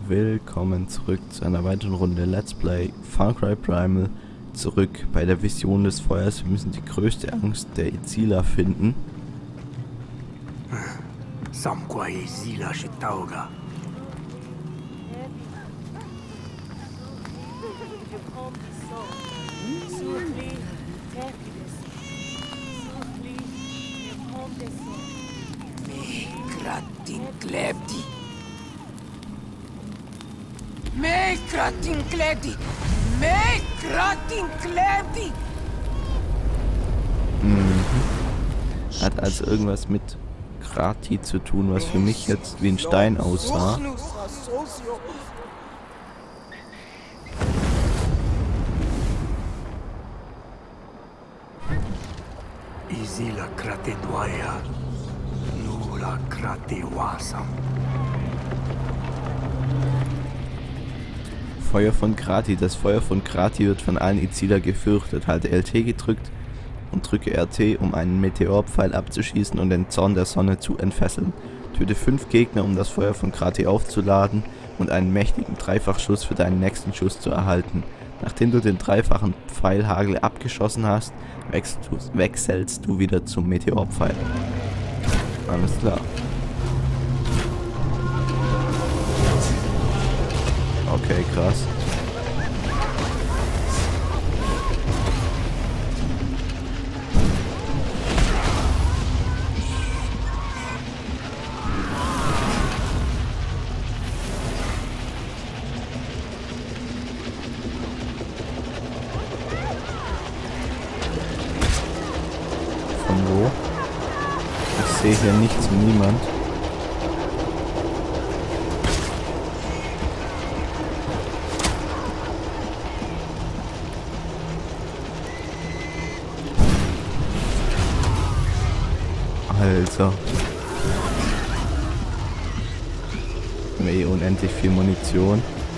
Willkommen zurück zu einer weiteren Runde Let's Play Far Cry Primal. Zurück bei der Vision des Feuers. Wir müssen die größte Angst der Izila finden. Hat also irgendwas mit Krati zu tun, was für mich jetzt wie ein Stein aussah. Izila Krate Dwaya, Nula Krate Wasam. Feuer von Krati. Das Feuer von Krati wird von allen Izila gefürchtet. Halte LT gedrückt und drücke RT, um einen Meteorpfeil abzuschießen und den Zorn der Sonne zu entfesseln. Töte 5 Gegner, um das Feuer von Krati aufzuladen und einen mächtigen Dreifachschuss für deinen nächsten Schuss zu erhalten. Nachdem du den dreifachen Pfeilhagel abgeschossen hast, wechselst du wieder zum Meteorpfeil. Alles klar. Okay, krass. Von wo? Ich sehe hier nichts und niemand. Alter. Unendlich viel Munition.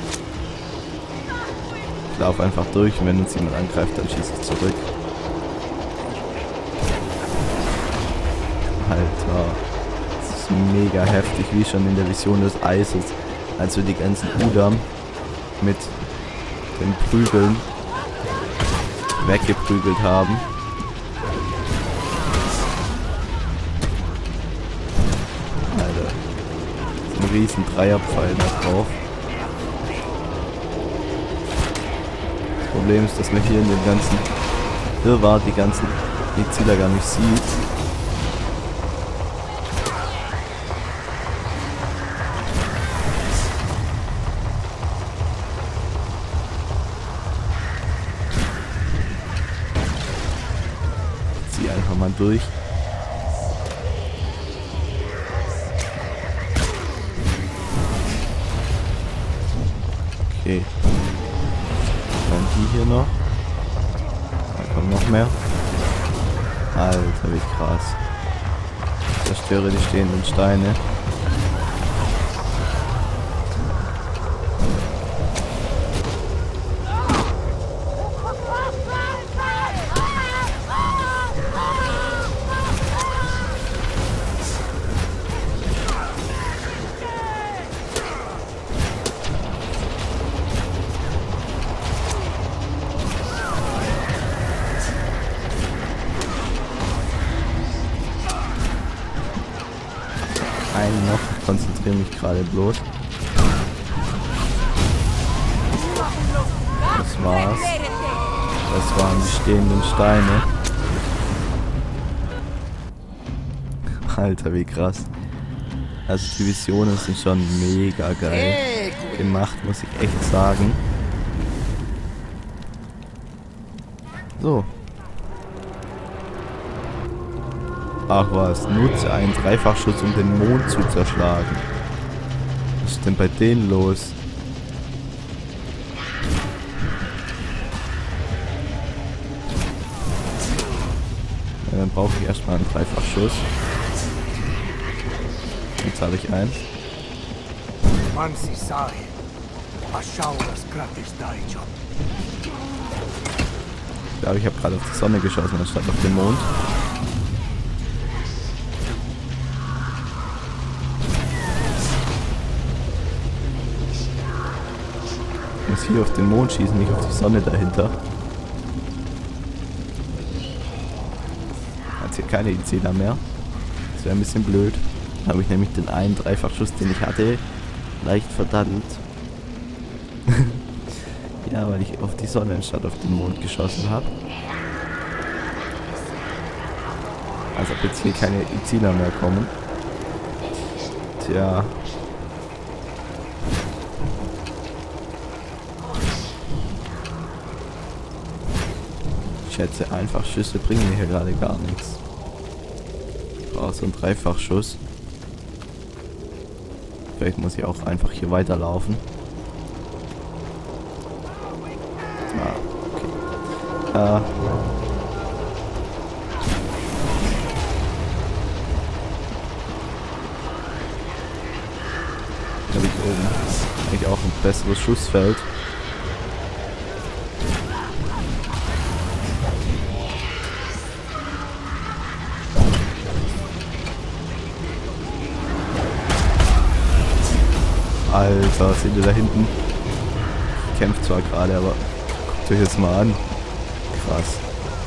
Ich laufe einfach durch und wenn uns jemand angreift, dann schieße ich zurück. Alter. Das ist mega heftig, wie schon in der Vision des Eises, als wir die ganzen Udam mit den Prügeln weggeprügelt haben. Riesen Dreierpfeil da drauf. Das Problem ist, dass man hier in dem ganzen Wirrwarr die ganzen Izila gar nicht sieht. Ich zieh einfach mal durch. Okay. Dann die hier noch. Da kommen noch mehr. Alter, wie krass. Ich zerstöre die stehenden Steine. Einen noch, ich konzentriere mich gerade bloß. Das war's. Das waren die stehenden Steine. Alter, wie krass. Also die Visionen sind schon mega geil gemacht, muss ich echt sagen. So. Ach was, nutze einen Dreifachschuss, um den Mond zu zerschlagen. Was ist denn bei denen los? Ja, dann brauche ich erstmal einen Dreifachschuss. Jetzt habe ich einen. Ich glaube, ich habe gerade auf die Sonne geschossen, anstatt auf den Mond. muss hier auf den Mond schießen, nicht auf die Sonne dahinter. Hat hier keine Izila mehr. Das wäre ein bisschen blöd. Dann habe ich nämlich den einen Dreifachschuss, den ich hatte, leicht verdattelt. Ja, weil ich auf die Sonne anstatt auf den Mond geschossen habe. Als ob jetzt hier keine Izila mehr kommen. Tja. Ich schätze, Einfachschüsse bringen mir hier gerade gar nichts. Oh, so ein Dreifachschuss. Vielleicht muss ich auch einfach hier weiterlaufen. Ah, okay. Da liegt oben eigentlich auch ein besseres Schussfeld. Alter, seht ihr da hinten? Kämpft zwar gerade, aber guckt euch jetzt mal an. Krass.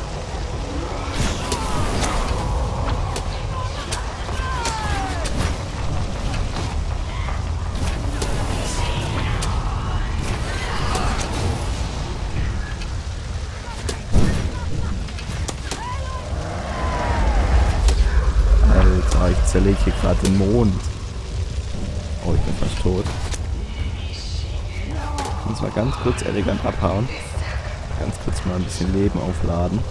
Alter, ich zerlege hier gerade den Mond. Oh, ich bin fast tot. Ich muss mal ganz kurz elegant abhauen. Ganz kurz mal ein bisschen Leben aufladen.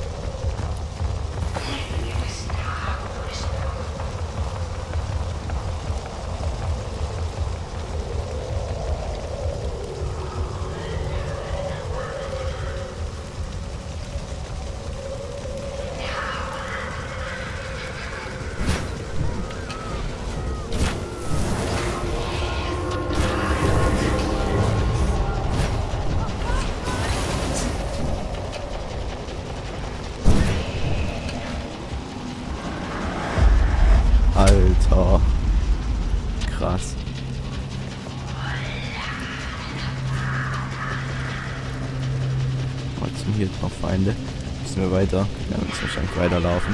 Alter. Krass. Jetzt sind hier noch Feinde. Müssen wir weiter. Wir werden uns wahrscheinlich weiterlaufen.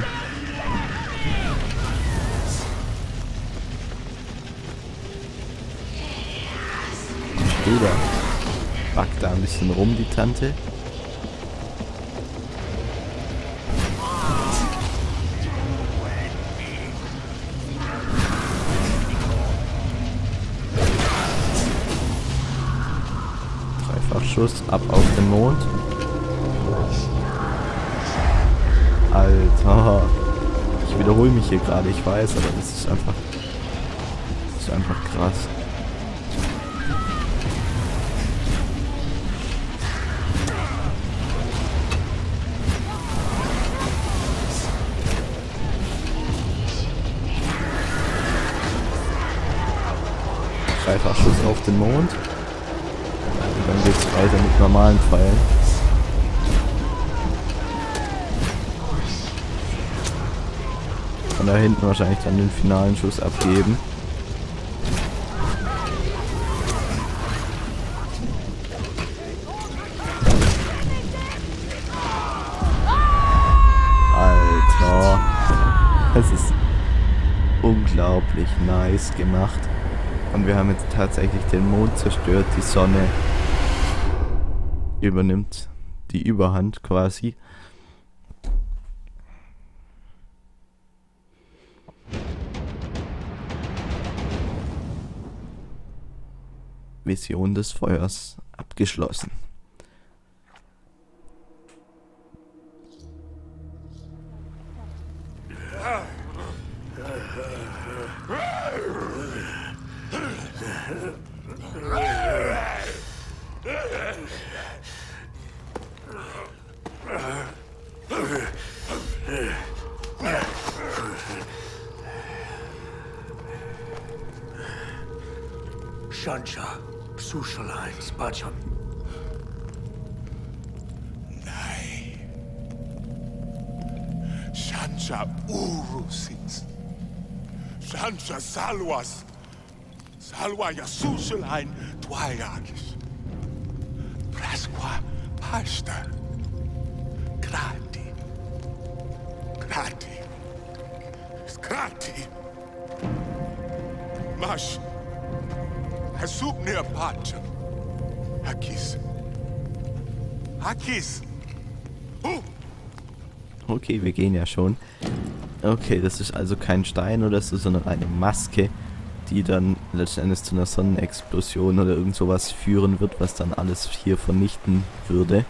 Bruder. Backt da ein bisschen rum, die Tante. Schuss ab auf den Mond. Alter. Ich wiederhole mich hier gerade, ich weiß, aber das ist einfach krass. Dreifachschuss auf den Mond. Dann geht's weiter mit normalen Pfeilen. Von da hinten wahrscheinlich dann den finalen Schuss abgeben. Alter. Das ist unglaublich nice gemacht. Und wir haben jetzt tatsächlich den Mond zerstört, die Sonne übernimmt die Überhand quasi. Vision des Feuers abgeschlossen. Shansha, Sushalai, Spacham. Nein. Shansha Urusins. Shansha Salwas. Salwa Yasushalai Dwayakis. Prasqua Pasta. Grati. Grati. Grati. Mash. Hasub near Pacha. Hakis. Hakis. Okay, wir gehen ja schon. Okay, das ist also kein Stein oder so, sondern eine Maske, die dann letzten Endes zu einer Sonnenexplosion oder irgend sowas führen wird, was dann alles hier vernichten würde.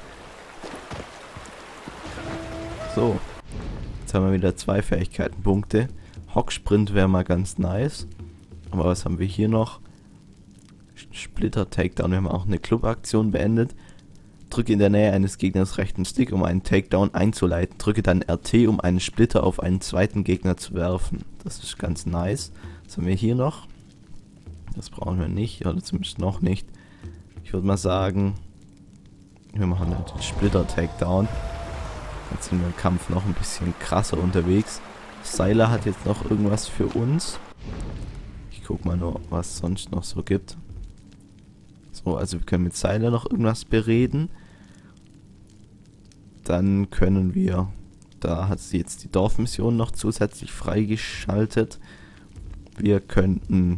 So, jetzt haben wir wieder 2 Fähigkeitenpunkte. Hocksprint wäre mal ganz nice. Aber was haben wir hier noch? Splitter Takedown, wir haben auch eine Clubaktion beendet. Drücke in der Nähe eines Gegners rechten Stick, um einen Takedown einzuleiten. Drücke dann RT, um einen Splitter auf einen zweiten Gegner zu werfen. Das ist ganz nice. Was haben wir hier noch? Das brauchen wir nicht, oder zumindest noch nicht. Ich würde mal sagen, wir machen den Splitter Takedown. Jetzt sind wir im Kampf noch ein bisschen krasser unterwegs. Sylar hat jetzt noch irgendwas für uns. Ich guck mal nur, was es sonst noch so gibt. So, also wir können mit Sylar noch irgendwas bereden. Dann können wir, da hat sie jetzt die Dorfmission noch zusätzlich freigeschaltet. Wir könnten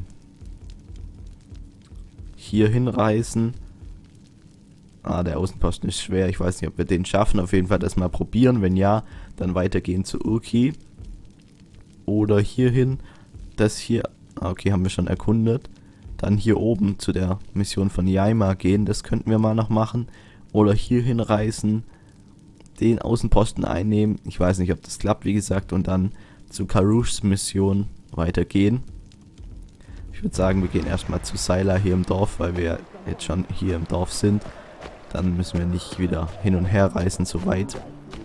hier hinreisen. Der Außenposten ist schwer. Ich weiß nicht, ob wir den schaffen. Auf jeden Fall das mal probieren. Wenn ja, dann weitergehen zu Urki. Oder hierhin. Das hier, okay, haben wir schon erkundet. Dann hier oben zu der Mission von Yaima gehen. Das könnten wir mal noch machen. Oder hierhin reisen. Den Außenposten einnehmen. Ich weiß nicht, ob das klappt, wie gesagt. Und dann zu Karushs Mission weitergehen. Ich würde sagen, wir gehen erstmal zu Sylar hier im Dorf, weil wir jetzt schon hier im Dorf sind. Dann müssen wir nicht wieder hin und her reisen so weit.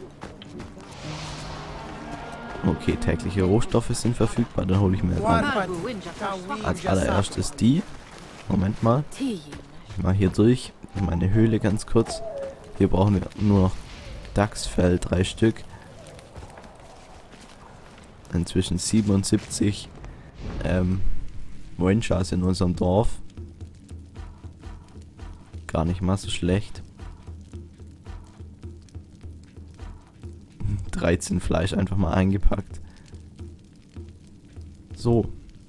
Okay, tägliche Rohstoffe sind verfügbar. Dann hole ich mir als allererstes die. Moment mal. Ich mal hier durch. Meine Höhle ganz kurz. Hier brauchen wir nur noch Dachsfell, 3 Stück. Inzwischen 77 Wenchas in unserem Dorf. Gar nicht mal so schlecht. 13 Fleisch einfach mal eingepackt. So.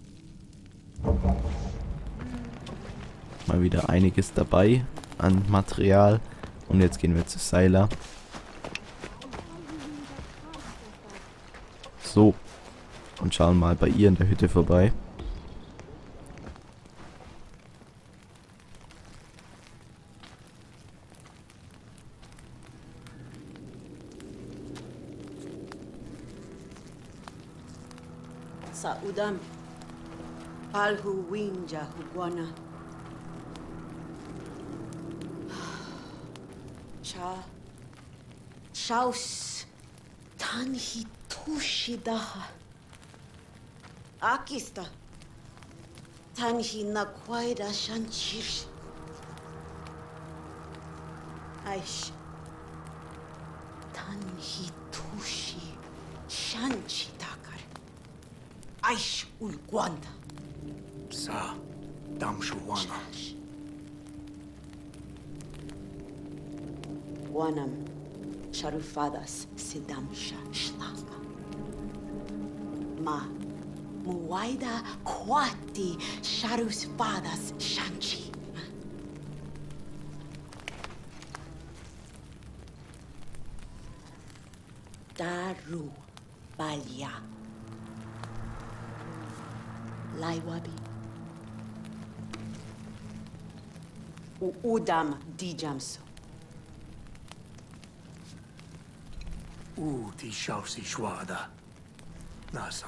Mal wieder einiges dabei an Material. Und jetzt gehen wir zu Sylar. So. Und schauen mal bei ihr in der Hütte vorbei. Sa udam, palhu winja huguana. Chaus tanhi tushidaha. Akista tanhi nakwaida shanchir. Aish tanhi tushi shanchi takar. Aish ulguanda. Sa damshuwana. Wanam sharufadas sidamsha shlaka. Ma muwaida kwati sharusfadas shanchi. Daru balya. Laiwabi. Udam dijamso. Die Schausi Schwada. Nasam.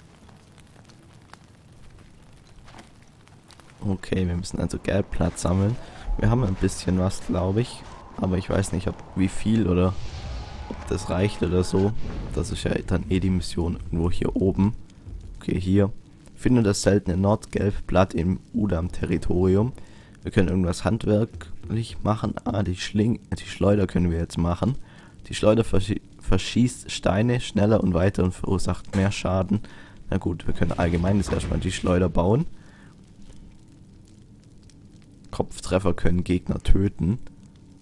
Okay, wir müssen also Geldplatz sammeln. Wir haben ein bisschen was, glaube ich. Aber ich weiß nicht, wie viel oder ob das reicht oder so. Das ist ja dann die Mission irgendwo hier oben. Okay, hier. Finde das seltene Nordgelbblatt im Udam-Territorium. Wir können irgendwas handwerklich machen. Die Schleuder können wir jetzt machen. Die Schleuder verschießt Steine schneller und weiter und verursacht mehr Schaden. Na gut, wir können allgemein jetzt erstmal die Schleuder bauen. Kopftreffer können Gegner töten.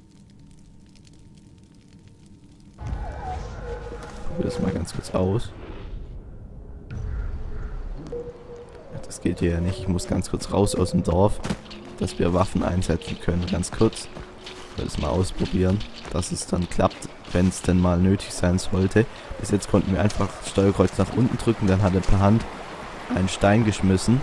probiere das mal ganz kurz aus. Das geht hier ja nicht. Ich muss ganz kurz raus aus dem Dorf, dass wir Waffen einsetzen können. Ganz kurz. Ich will das mal ausprobieren, dass es dann klappt, wenn es denn mal nötig sein sollte. Bis jetzt konnten wir einfach das Steuerkreuz nach unten drücken, dann hat er per Hand einen Stein geschmissen.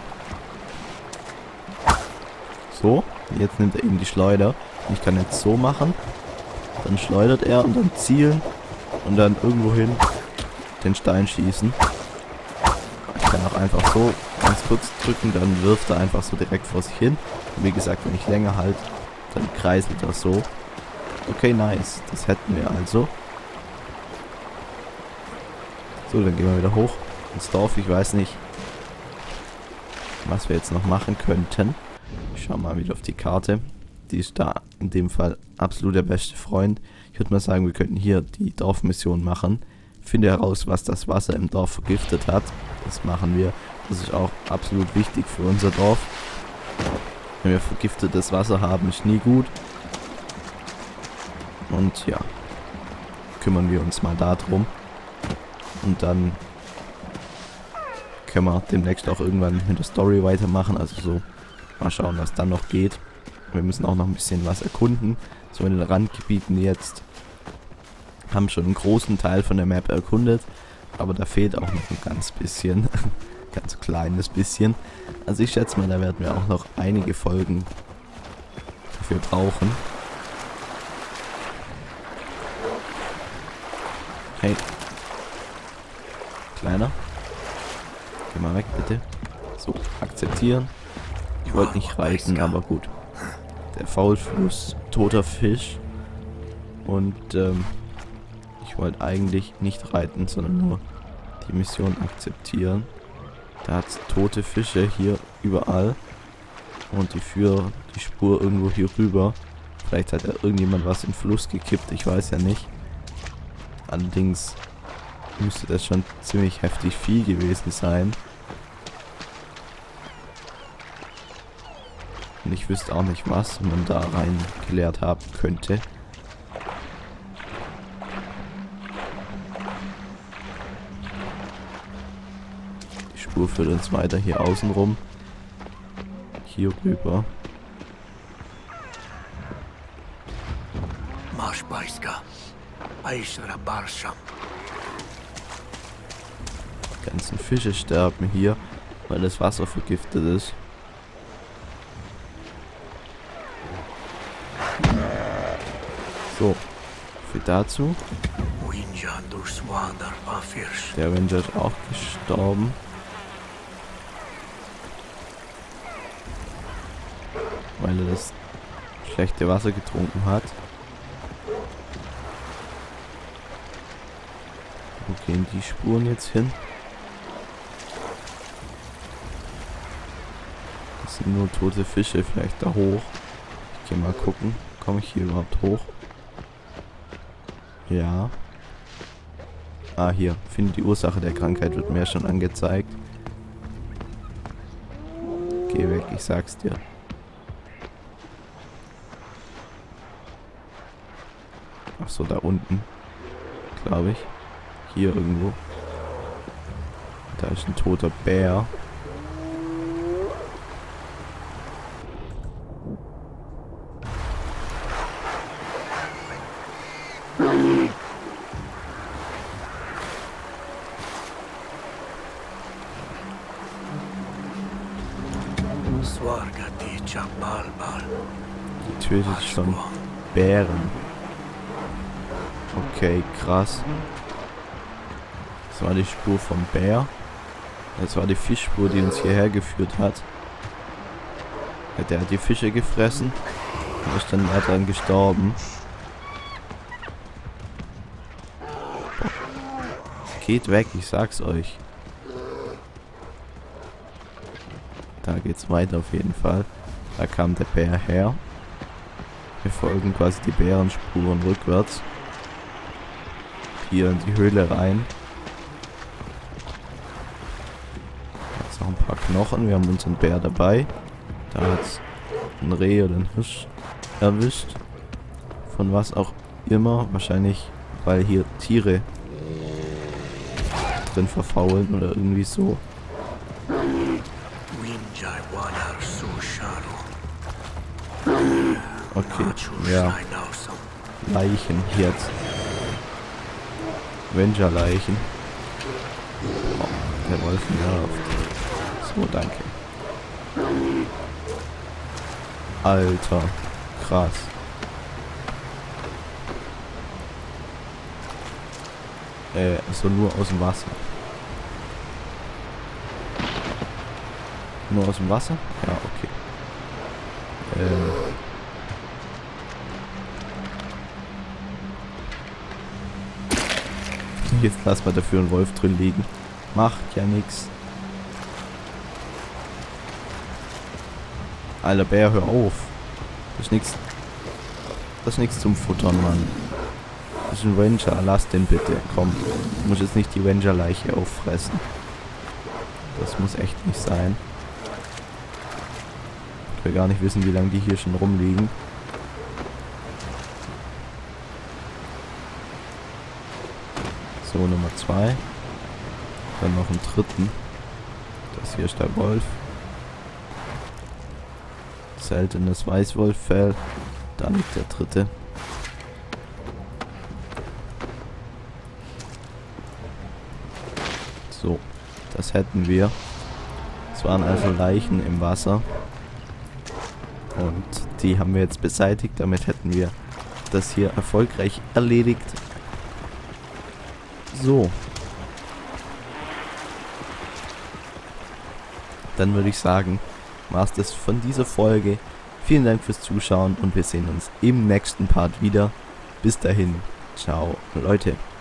So, jetzt nimmt er eben die Schleuder. Ich kann jetzt so machen. Dann schleudert er und dann zielen und dann irgendwohin den Stein schießen. Ich kann auch einfach so ganz kurz drücken, dann wirft er einfach so direkt vor sich hin. Und wie gesagt, wenn ich länger halte, dann kreiselt er so. Okay, nice. Das hätten wir also. So, dann gehen wir wieder hoch ins Dorf. Ich weiß nicht, was wir jetzt noch machen könnten. Ich schau mal wieder auf die Karte. Die ist da in dem Fall absolut der beste Freund. Ich würde mal sagen, wir könnten hier die Dorfmission machen. Finde heraus, was das Wasser im Dorf vergiftet hat. Das machen wir. Das ist auch absolut wichtig für unser Dorf. Wenn wir vergiftetes Wasser haben, ist nie gut. Und ja, kümmern wir uns mal darum. Und dann können wir demnächst auch irgendwann mit der Story weitermachen. Also so, mal schauen, was dann noch geht. Wir müssen auch noch ein bisschen was erkunden. So in den Randgebieten jetzt. Haben schon einen großen Teil von der Map erkundet. Aber da fehlt auch noch ein ganz bisschen. Ganz kleines bisschen. Also ich schätze mal, da werden wir auch noch einige Folgen dafür brauchen. Hey. Kleiner. Geh mal weg, bitte. So, akzeptieren. Ich wollte nicht reiten, aber gut. Der Faulfluss, toter Fisch. Und ich wollte eigentlich nicht reiten, sondern nur die Mission akzeptieren. Da hat es tote Fische hier überall. Und die führen die Spur irgendwo hier rüber. Vielleicht hat ja irgendjemand was in den Fluss gekippt, ich weiß ja nicht. Allerdings müsste das schon ziemlich heftig viel gewesen sein. Und ich wüsste auch nicht, was man da rein geleert haben könnte. Die Spur führt uns weiter hier außen rum. Hier rüber. Die ganzen Fische sterben hier, weil das Wasser vergiftet ist. So, viel dazu. Der Ranger ist auch gestorben. Weil er das schlechte Wasser getrunken hat. Wo gehen die Spuren jetzt hin? Das sind nur tote Fische, vielleicht da hoch. Ich gehe mal gucken. Komme ich hier überhaupt hoch? Ja. Ah, hier. Finde die Ursache der Krankheit, wird mir schon angezeigt. Geh weg, ich sag's dir. Ach so, da unten. Glaube ich. Hier irgendwo. Da ist ein toter Bär. Die tötet schon Bären. Okay, krass. Das war die Spur vom Bär. Das war die Fischspur, die uns hierher geführt hat. Der hat die Fische gefressen und ist dann daran gestorben. Boah. Geht weg, ich sag's euch. Da geht's weiter auf jeden Fall. Da kam der Bär her. Wir folgen quasi die Bärenspuren rückwärts. Hier in die Höhle rein. Da ist noch ein paar Knochen. Wir haben unseren Bär dabei. Da hat es ein Reh oder ein Hirsch erwischt. Von was auch immer. Wahrscheinlich, weil hier Tiere drin verfaulen oder irgendwie so. Winjai Wadar Susharo. Okay, ja. Leichen jetzt. Ranger-Leichen. Oh, der Wolf nervt. So, danke. Alter, krass. So nur aus dem Wasser. Nur aus dem Wasser? Ja, okay. Jetzt lassen wir dafür einen Wolf drin liegen. Macht ja nix. Alter Bär, hör auf. Das ist nix. Das ist nix zum Futtern, Mann. Das ist ein Ranger, lass den bitte. Komm. Du musst jetzt nicht die Ranger-Leiche auffressen. Das muss echt nicht sein. Ich will gar nicht wissen, wie lange die hier schon rumliegen. So, Nummer 2. Dann noch einen dritten. Das hier ist der Wolf. Seltenes Weißwolffell. Da liegt der dritte. So, das hätten wir. Es waren also Leichen im Wasser. Und die haben wir jetzt beseitigt. Damit hätten wir das hier erfolgreich erledigt. So. Dann würde ich sagen, war es das von dieser Folge. Vielen Dank fürs Zuschauen und wir sehen uns im nächsten Part wieder. Bis dahin. Ciao, Leute.